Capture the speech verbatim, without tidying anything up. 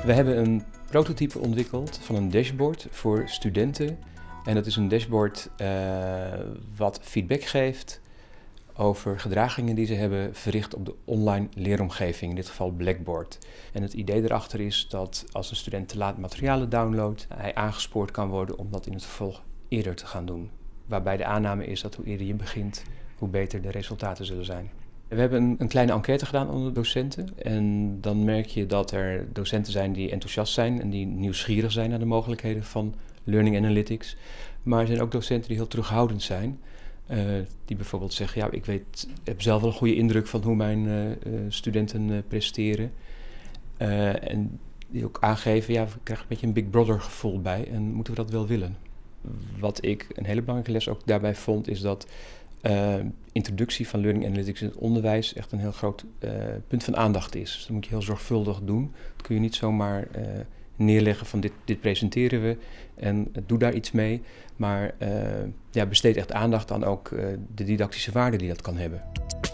We hebben een prototype ontwikkeld van een dashboard voor studenten. En dat is een dashboard uh, wat feedback geeft over gedragingen die ze hebben verricht op de online leeromgeving, in dit geval Blackboard. En het idee erachter is dat als een student te laat materialen downloadt, hij aangespoord kan worden om dat in het vervolg eerder te gaan doen. Waarbij de aanname is dat hoe eerder je begint, hoe beter de resultaten zullen zijn. We hebben een, een kleine enquête gedaan onder docenten en dan merk je dat er docenten zijn die enthousiast zijn en die nieuwsgierig zijn naar de mogelijkheden van Learning Analytics. Maar er zijn ook docenten die heel terughoudend zijn. Uh, die bijvoorbeeld zeggen, ja, ik weet, heb zelf wel een goede indruk van hoe mijn uh, studenten uh, presteren. Uh, en die ook aangeven, ja, we krijgen een beetje een Big Brother gevoel bij en moeten we dat wel willen. Wat ik een hele belangrijke les ook daarbij vond, is dat uh, introductie van Learning Analytics in het onderwijs echt een heel groot uh, punt van aandacht is. Dus dat moet je heel zorgvuldig doen. Dat kun je niet zomaar uh, neerleggen van dit, dit presenteren we en uh, doe daar iets mee. Maar uh, ja, besteed echt aandacht aan ook uh, de didactische waarde die dat kan hebben.